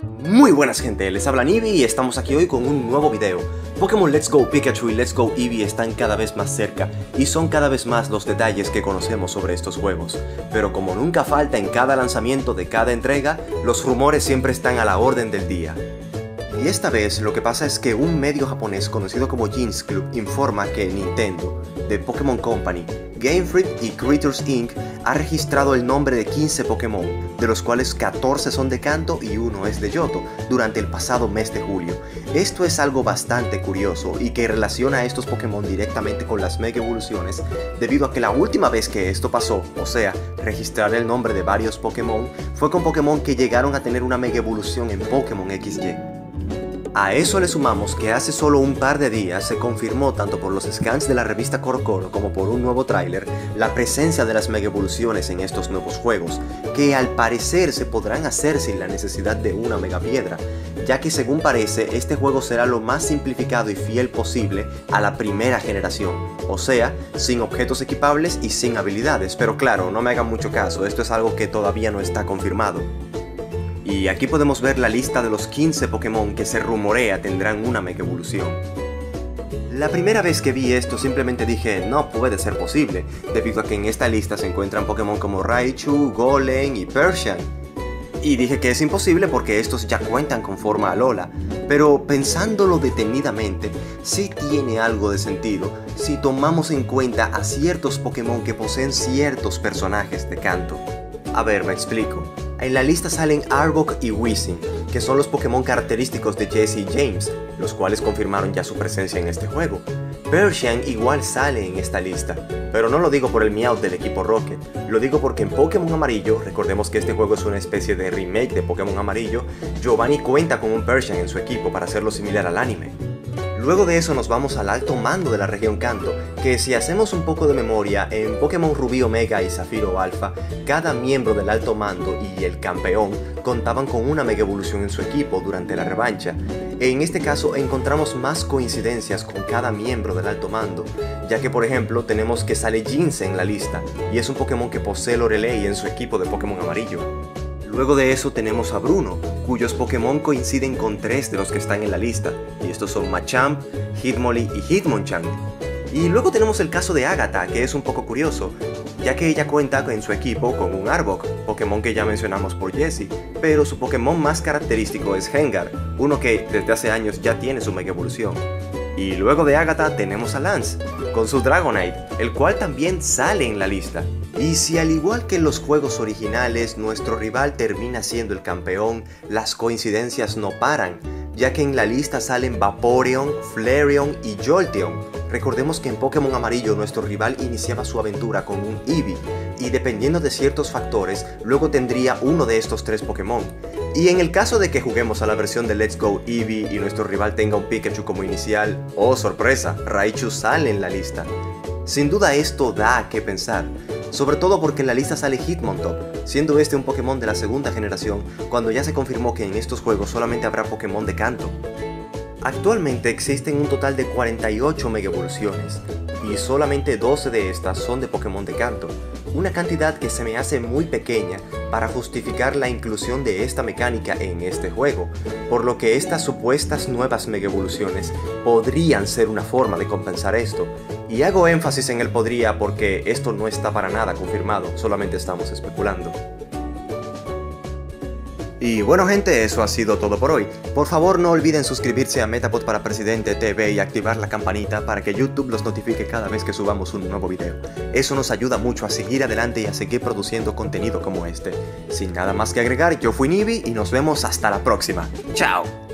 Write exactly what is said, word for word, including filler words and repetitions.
Muy buenas gente, les habla Eevee y estamos aquí hoy con un nuevo video. Pokémon Let's Go Pikachu y Let's Go Eevee están cada vez más cerca y son cada vez más los detalles que conocemos sobre estos juegos. Pero como nunca falta en cada lanzamiento de cada entrega, los rumores siempre están a la orden del día. Y esta vez lo que pasa es que un medio japonés conocido como Jinx Club informa que Nintendo, The Pokémon Company, Game Freak y Creatures incorporated ha registrado el nombre de quince Pokémon, de los cuales catorce son de Kanto y uno es de Johto, durante el pasado mes de julio. Esto es algo bastante curioso y que relaciona a estos Pokémon directamente con las Mega Evoluciones, debido a que la última vez que esto pasó, o sea, registrar el nombre de varios Pokémon, fue con Pokémon que llegaron a tener una Mega Evolución en Pokémon equis y. A eso le sumamos que hace solo un par de días se confirmó tanto por los scans de la revista CoroCoro como por un nuevo tráiler la presencia de las Mega Evoluciones en estos nuevos juegos, que al parecer se podrán hacer sin la necesidad de una Mega Piedra, ya que según parece este juego será lo más simplificado y fiel posible a la primera generación, o sea, sin objetos equipables y sin habilidades, pero claro, no me hagan mucho caso, esto es algo que todavía no está confirmado. Y aquí podemos ver la lista de los quince Pokémon que se rumorea tendrán una Mega Evolución. La primera vez que vi esto simplemente dije, no puede ser posible, debido a que en esta lista se encuentran Pokémon como Raichu, Golem y Persian. Y dije que es imposible porque estos ya cuentan con forma Alola, pero pensándolo detenidamente, sí tiene algo de sentido si tomamos en cuenta a ciertos Pokémon que poseen ciertos personajes de Kanto. A ver, me explico. En la lista salen Arbok y Weezing, que son los Pokémon característicos de Jessie y James, los cuales confirmaron ya su presencia en este juego. Persian igual sale en esta lista, pero no lo digo por el Meowth del equipo Rocket, lo digo porque en Pokémon Amarillo, recordemos que este juego es una especie de remake de Pokémon Amarillo, Giovanni cuenta con un Persian en su equipo para hacerlo similar al anime. Luego de eso nos vamos al alto mando de la región Kanto, que si hacemos un poco de memoria, en Pokémon Rubí Omega y Zafiro Alpha, cada miembro del alto mando y el campeón contaban con una Mega Evolución en su equipo durante la revancha. En este caso encontramos más coincidencias con cada miembro del alto mando, ya que por ejemplo tenemos que sale Jinx en la lista, y es un Pokémon que posee Lorelei en su equipo de Pokémon Amarillo. Luego de eso tenemos a Bruno, cuyos Pokémon coinciden con tres de los que están en la lista, y estos son Machamp, Hitmonlee y Hitmonchan. Y luego tenemos el caso de Agatha, que es un poco curioso, ya que ella cuenta en su equipo con un Arbok, Pokémon que ya mencionamos por Jessie, pero su Pokémon más característico es Gengar, uno que desde hace años ya tiene su Mega Evolución. Y luego de Agatha tenemos a Lance, con su Dragonite, el cual también sale en la lista. Y si al igual que en los juegos originales nuestro rival termina siendo el campeón, las coincidencias no paran, ya que en la lista salen Vaporeon, Flareon y Jolteon. Recordemos que en Pokémon Amarillo nuestro rival iniciaba su aventura con un Eevee, y dependiendo de ciertos factores, luego tendría uno de estos tres Pokémon. Y en el caso de que juguemos a la versión de Let's Go Eevee y nuestro rival tenga un Pikachu como inicial, ¡oh sorpresa! Raichu sale en la lista. Sin duda esto da a qué pensar, sobre todo porque en la lista sale Hitmontop, siendo este un Pokémon de la segunda generación, cuando ya se confirmó que en estos juegos solamente habrá Pokémon de Kanto. Actualmente existen un total de cuarenta y ocho Mega Evoluciones, y solamente doce de estas son de Pokémon de Kanto, una cantidad que se me hace muy pequeña para justificar la inclusión de esta mecánica en este juego, por lo que estas supuestas nuevas Mega Evoluciones podrían ser una forma de compensar esto, y hago énfasis en el podría porque esto no está para nada confirmado, solamente estamos especulando. Y bueno gente, eso ha sido todo por hoy. Por favor no olviden suscribirse a Metapod para Presidente T V y activar la campanita para que YouTube los notifique cada vez que subamos un nuevo video. Eso nos ayuda mucho a seguir adelante y a seguir produciendo contenido como este. Sin nada más que agregar, yo fui Eevee y nos vemos hasta la próxima. ¡Chao!